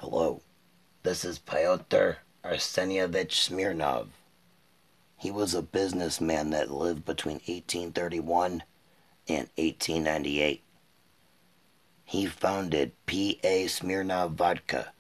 Hello, this is Pyotr Arsenievich Smirnov. He was a businessman that lived between 1831 and 1898. He founded P.A. Smirnov Vodka